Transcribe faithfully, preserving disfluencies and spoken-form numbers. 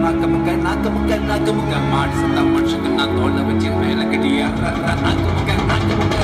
நாக்க முக்க நாக்க முக்க நாக்க முக்க மாடு சத்தா மனுஷங்க நான் தோல்ல வச்சு மேல கட்டியா நாக்க முக்க நாக்க முக்க